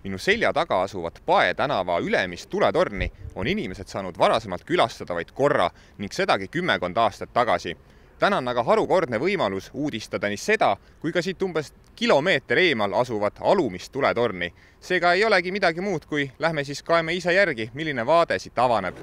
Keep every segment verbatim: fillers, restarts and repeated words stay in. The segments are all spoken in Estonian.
Minu selja taga asuvat Pae tänava ülemist tuletorni on inimesed saanud varasemalt külastada vaid korra ning sedagi kümmekond aastat tagasi. Täna on aga harukordne võimalus uudistada nii seda, kui ka siit umbes kilomeeter eemal asuvat alumist tuletorni. Seega ei olegi midagi muud, kui lähme siis kaeme ise järgi, milline vaade siit avaneb.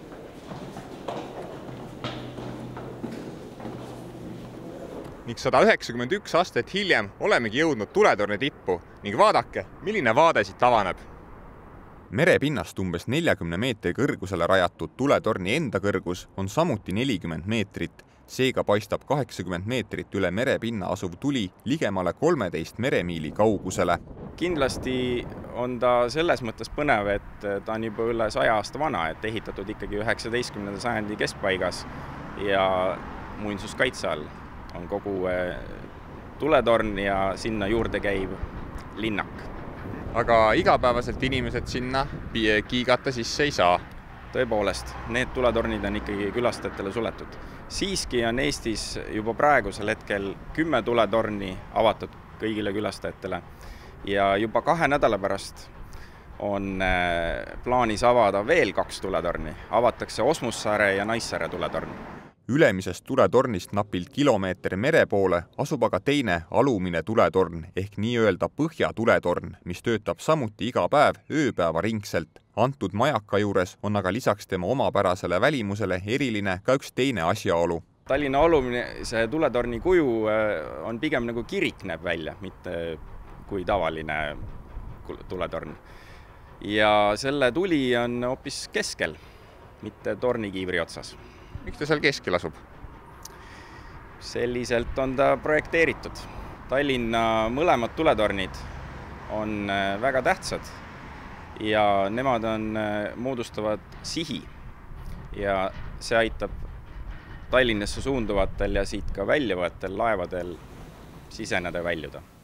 Ning sada üheksakümmend üks aastat hiljem olemegi jõudnud tuletorni tippu ning vaadake, milline vaade siit avaneb. Merepinnast umbes neljakümne meetri kõrgusele rajatud tuletorni enda kõrgus on samuti nelikümmend meetrit, seega paistab kaheksakümmend meetrit üle merepinna asuv tuli ligemale kolmeteist meremiili kaugusele. Kindlasti on ta selles mõttes põnev, et ta on juba üle saja aasta vana, et ehitatud ikkagi üheksateistkümnenda sajandi keskpaigas ja muinsuskaitse all on kogu tuletorn ja sinna juurde käiv linnak. Aga igapäevaselt inimesed sinna kiigata sisse ei saa. Tõepoolest, need tuletornid on ikkagi külastajatele suletud. Siiski on Eestis juba praegusel hetkel kümme tuletorni avatud kõigile külastajatele ja juba kahe nädala pärast on plaanis avada veel kaks tuletorni. Avatakse Osmussaare ja Naissaare tuletorn. Ülemisest tuletornist napilt kilomeetri mere poole asub aga teine alumine tuletorn ehk nii-öelda põhja tuletorn, mis töötab samuti iga päev ööpäeva ringselt. Antud majaka juures on aga lisaks tema omapärasele välimusele eriline ka üks teine asjaolu. Tallinna alumine see tuletorni kuju on pigem nagu kirik näeb välja, mitte kui tavaline tuletorn. Ja selle tuli on hoopis keskel, mitte tornikiivri otsas. Miks ta seal keskel asub? Selliselt on ta projekteeritud. Tallinna mõlemad tuletornid on väga tähtsad ja nemad on, moodustavad sihi ja see aitab Tallinnasse suunduvatel ja siit ka väljavatel laevadel siseneda väljuda.